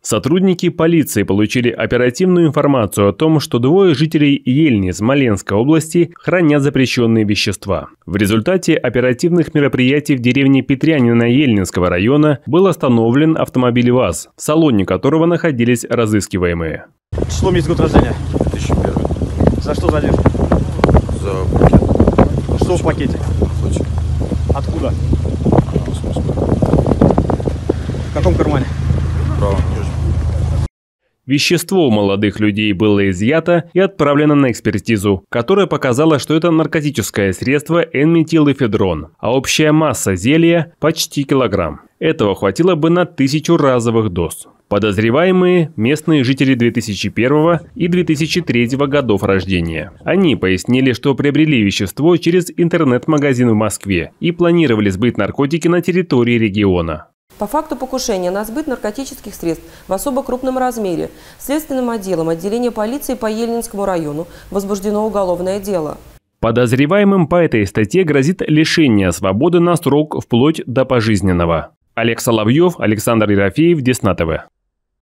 Сотрудники полиции получили оперативную информацию о том, что двое жителей Ельни Смоленской области хранят запрещенные вещества. В результате оперативных мероприятий в деревне Петрянина Ельнинского района был остановлен автомобиль ВАЗ, в салоне которого находились разыскиваемые. Число, месяц, год рождения? 2001. За что задержан? За пакет. Что в пакете? Сочи. Откуда? В каком кармане? Право, нижний. Вещество у молодых людей было изъято и отправлено на экспертизу, которая показала, что это наркотическое средство N-метилэфедрон, а общая масса зелья – почти килограмм. Этого хватило бы на 1000 разовых доз. Подозреваемые – местные жители 2001 и 2003 годов рождения. Они пояснили, что приобрели вещество через интернет-магазин в Москве и планировали сбыть наркотики на территории региона. По факту покушения на сбыт наркотических средств в особо крупном размере Следственным отделом отделения полиции по Ельнинскому району возбуждено уголовное дело. Подозреваемым по этой статье грозит лишение свободы на срок вплоть до пожизненного. Олег Соловьев, Александр Ерофеев, Десна ТВ.